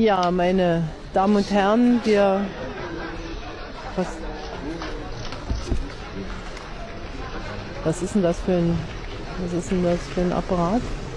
Ja, meine Damen und Herren, was ist denn das für ein Apparat?